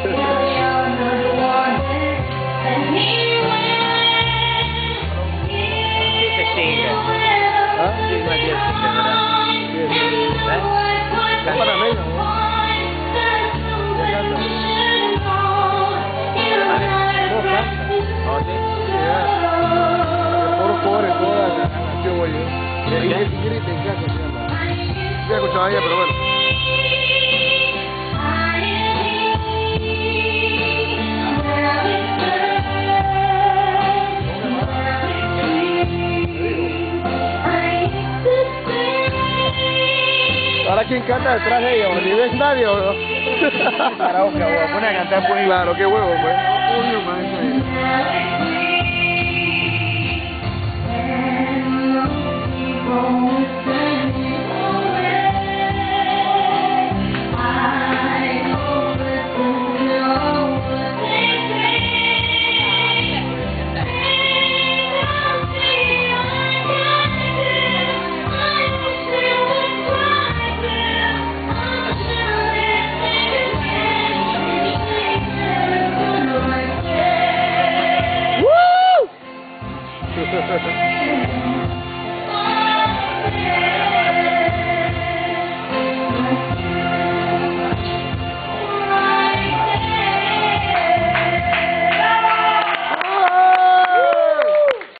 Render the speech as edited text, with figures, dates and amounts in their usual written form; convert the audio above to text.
Ingrid, Ycaza se llama. Sí, he escuchado a ella, pero bueno. Ahora quién canta detrás de ella, ni ves nadie o no. Karaoke, voy a poner a cantar pues. Claro, qué huevo, pues. Obvio, man. Woo!